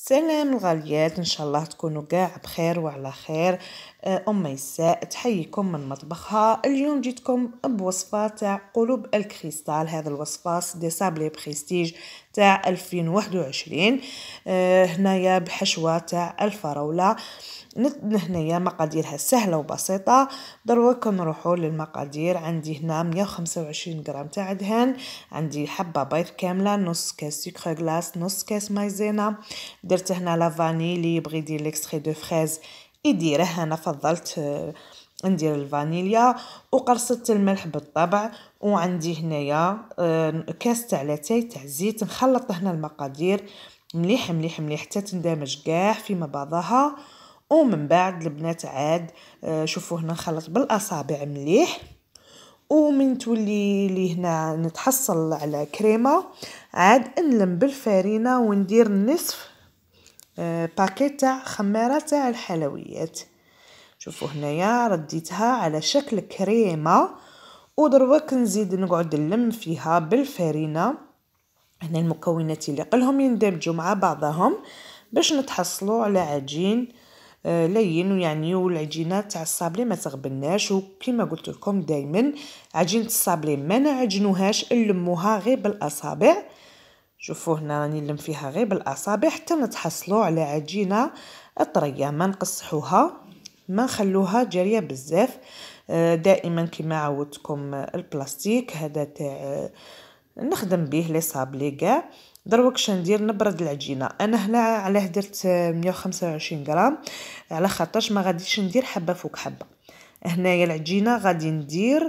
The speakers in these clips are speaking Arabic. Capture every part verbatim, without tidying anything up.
سلام الغاليات، ان شاء الله تكونوا كاع بخير وعلى خير. ام ميساء تحييكم من مطبخها. اليوم جيتكم بوصفه تاع قلوب الكريستال. هذا الوصفه دي صابلي بريستيج تاع ألفين وواحد وعشرين. أه هنايا بحشوه تاع الفراوله. هنايا مقاديرها سهله وبسيطه. دروك نروحوا للمقادير. عندي هنا مية وخمسة وعشرين غرام تاع دهن، عندي حبه بيض كامله، نص كاس سكر غلاس، نص كاس مايزينا. درت هنا لا فاني، اللي يبغي يدير ليكستري دو فريز يديره، انا فضلت ندير الفانيليا. وقرصه الملح بالطبع. وعندي هنايا كاس تاع لاتاي تاع زيت. نخلط هنا المقادير مليح مليح مليح حتى تندمج كاع فيما بعضها. ومن بعد البنات عاد شوفوا هنا نخلط بالاصابع مليح. ومن تولي لي هنا نتحصل على كريمه، عاد نلم بالفارينه وندير نصف باكيت تاع خماره تاع الحلويات. شوفوا هنايا رديتها على شكل كريمه. ودروك نزيد نقعد نلم فيها بالفارينه. هنا المكونات اللي قلهم يندمجوا مع بعضهم باش نتحصلوا على عجين لين، ويعني والعجينه تاع الصابلي ما تغبناش. وكما قلت لكم دائما عجينه الصابلي ما نعجنوهاش، نلموها غير بالاصابع. شوفوا هنا راني نلم فيها غير بالاصابع حتى نتحصلوا على عجينه طريه، ما نقصحوها ما نخلوها جاريه بزاف. دائما كما عودتكم البلاستيك هذا تاع نخدم به لي صابلي كاع. دروك شندير نبرد العجينه. انا هنا علاه درت مية وخمسة وعشرين غرام على خاطرش ما غاديش ندير حبه فوق حبه. هنايا العجينه غادي ندير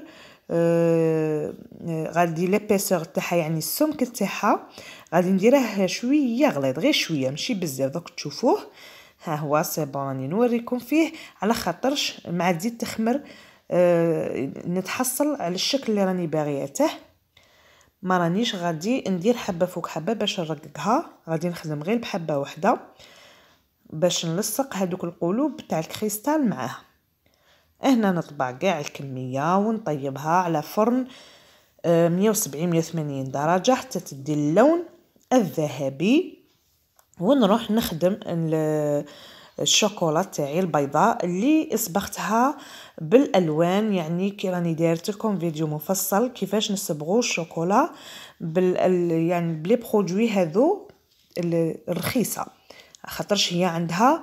آه غادي ليبيسور تاعها يعني السمك تاعها غادي نديره شويه غليظ، غير شويه ماشي بزاف. دوك تشوفوه ها هو سي بون، راني نوريكم فيه على خاطرش مع تزيد تخمر آه نتحصل على الشكل اللي راني باغياته. ما رانيش غادي ندير حبه فوق حبه باش نرققها، غادي نخدم غير بحبه واحده باش نلصق هذوك القلوب تاع الكريستال معاها. هنا نطبع كاع الكميه ونطيبها على فرن مية وسبعين مية وثمانين درجه حتى تدي اللون الذهبي. ونروح نخدم الشوكولا تاعي البيضاء اللي صبغتها بالالوان، يعني كي راني دايرت لكم فيديو مفصل كيفاش نصبغوا الشوكولا بال يعني بلي برودوي هذو الرخيصه، خاطرش هي عندها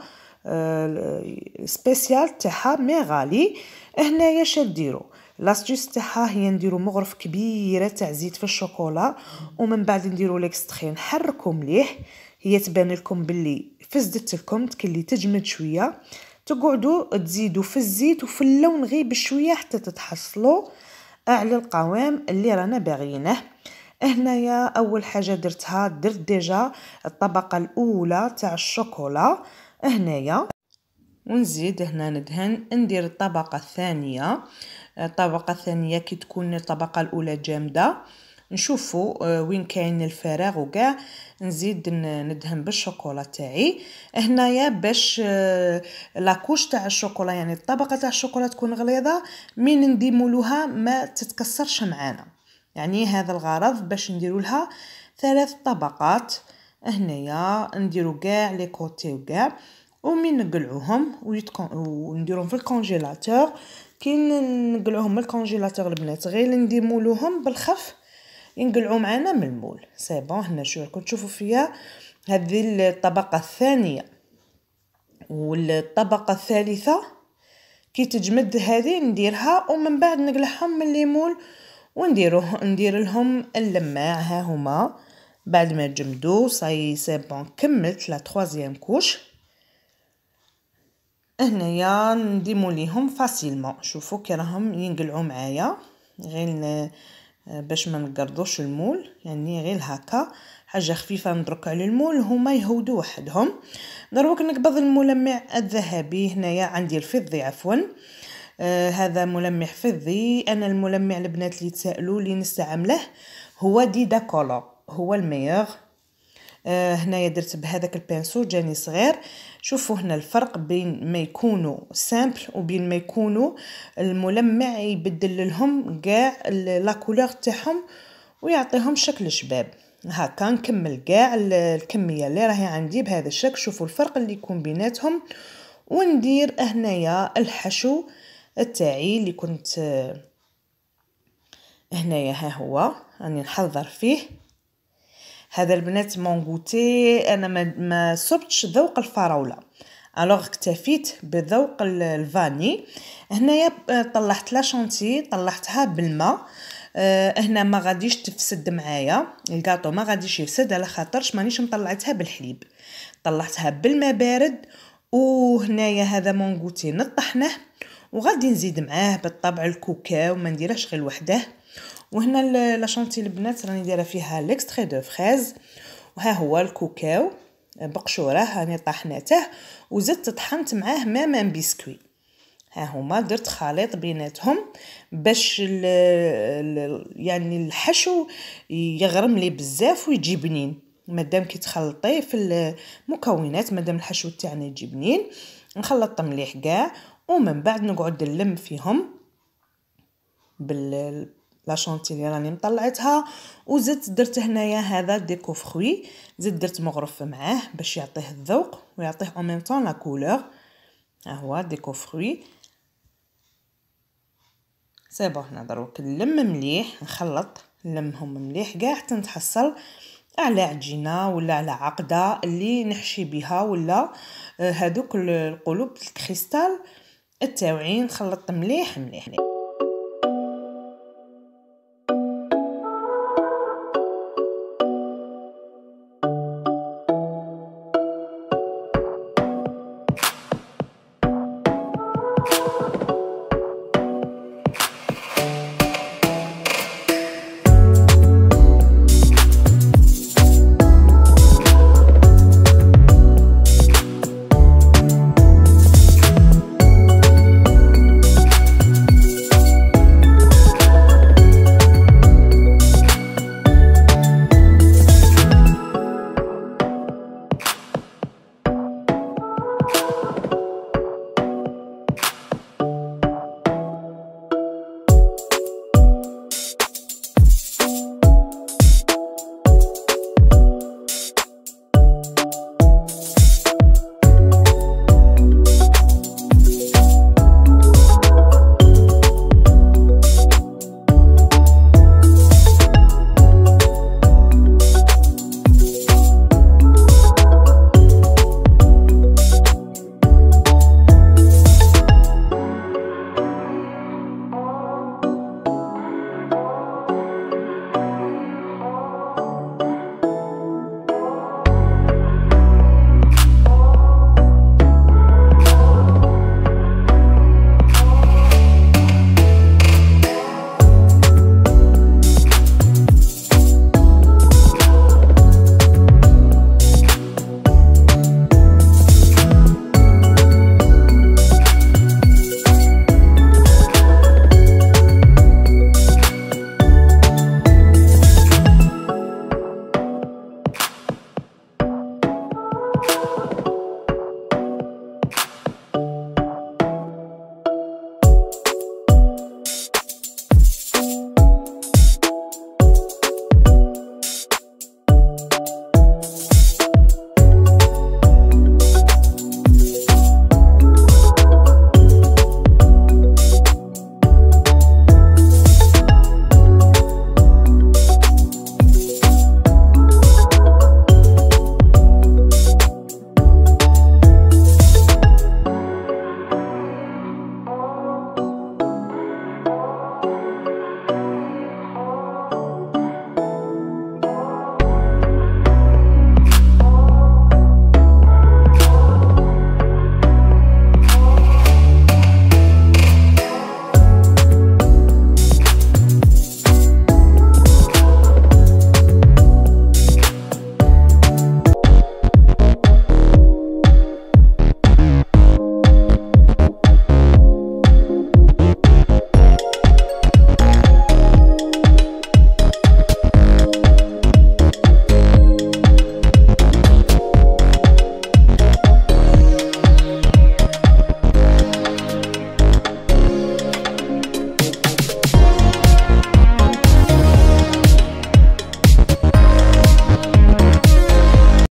سبيسيال تاعها مي غالي. هنايا شديروا لاستيس تاعها هي نديروا مغرف كبيره تاع زيت في الشوكولا، ومن بعد نديروا ليكستري نحركوا مليح. هي تبان لكم باللي فزدت لكم تكلي تجمد شويه، تقعدوا تزيدوا في الزيت وفي اللون غير بشويه حتى تتحصلوا على القوام اللي رانا باغيينه. هنايا اول حاجه درتها درت ديجا الطبقه الاولى تاع الشوكولا هنايا، ونزيد هنا ندهن. ندير الطبقه الثانيه. الطبقه الثانيه كي تكون الطبقه الاولى جامده نشوفوا وين كاين الفراغ وكاع نزيد ندهن بالشوكولا تاعي هنايا باش لاكوش تاع الشوكولا يعني الطبقه تاع الشوكولا تكون غليظه من نديمولوها ما تتكسرش معانا. يعني هذا الغرض باش نديروا لها ثلاث طبقات. هنايا نديروا كاع لي كوتي وكاع، ومن نقلعوهم ونديرهم في الكونجيلاتور. كي نقلعوهم من الكونجيلاتور البنات غير نديمولوهم بالخف ينقلعوا معنا من المول. سي بون هنا شو راكم تشوفوا فيها هذه الطبقه الثانيه والطبقه الثالثه كي تجمد هذه نديرها، ومن بعد نقلعهم من الليمول ونديروه ندير لهم اللماع. ها هما بعد ما جمدوا صاي سي بون كملت لا تروازيام كوش. هنايا نديمو ليهم فاسيلمون. شوفوا كي راهم ينقلعوا معايا غير باش ما نقرضوش المول، يعني غير هكا حاجه خفيفه ندرك على المول هما يهودوا وحدهم. دروك نقبض الملمع الذهبي. هنايا عندي الفضي عفوا آه هذا ملمع فضي. انا الملمع البنات اللي تسالوا لي نستعمله هو ديدا كولور، هو الميور. آه هنايا درت بهذاك البانسو جاني صغير. شوفوا هنا الفرق بين ما يكونوا سامبل وبين ما يكونوا الملمع يبدل لهم كاع لا كولور تاعهم ويعطيهم شكل شباب. هكا نكمل كاع الكميه اللي راهي عندي بهذا الشكل. شوفوا الفرق اللي يكون بيناتهم. وندير هنايا الحشو تاعي اللي كنت هنايا، ها هو راني نحضر فيه. هذا البنات مونغوتي انا ما ما صبتش ذوق الفراوله، الوغ اكتفيت بذوق الفاني. هنايا طلعت لا شونتي، طلعتها بالماء. أه هنا ما غاديش تفسد معايا الكاطو، ما غاديش يفسد على خاطرش مانيش مطلعتها بالحليب، طلعتها بالماء بارد. وهنايا هذا مونغوتي نطحنه، وغادي نزيد معاه بالطبع الكوكاو، ما نديرهش غير وحده. وهنا لا شونتي البنات راني دايره فيها ليكستري دو فريز، وها هو الكوكاو بقشوره هاني طحناته وزدت طحنت معاه ماما بسكوي. ها هما درت خليط بيناتهم باش ال ال يعني الحشو يغرم لي بزاف ويجي بنين. مادام كي تخلطيه في المكونات، مادام الحشو تاعنا يجي بنين، نخلط مليح كاع ومن بعد نقعد نلم فيهم بال لا شونتي اللي راني مطلعتها. وزدت درت هنايا هذا ديكو فروي، زدت درت مغرف معاه باش يعطيه الذوق ويعطيه اون ميم طون لا كولور. ها هو ديكو فروي سي بون. هنا دروك نلم مليح، نخلط نلمهم مليح كاع حتى نتحصل على عجينه ولا على عقده اللي نحشي بها، ولا هذوك القلوب الكريستال التاوعين. نخلط مليح مليح